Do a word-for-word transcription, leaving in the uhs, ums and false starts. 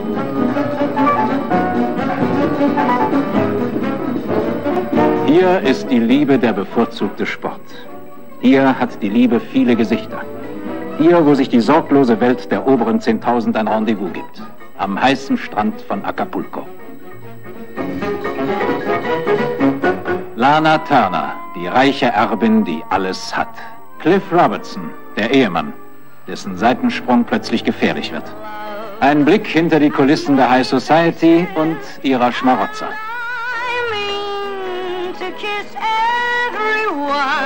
Hier ist die Liebe der bevorzugte Sport. Hier hat die Liebe viele Gesichter. Hier, wo sich die sorglose Welt der oberen zehntausend ein Rendezvous gibt. Am heißen Strand von Acapulco. Lana Turner, die reiche Erbin, die alles hat. Cliff Robertson, der Ehemann, dessen Seitensprung plötzlich gefährlich wird. Ein Blick hinter die Kulissen der High Society und ihrer Schmarotzer. To kiss everyone.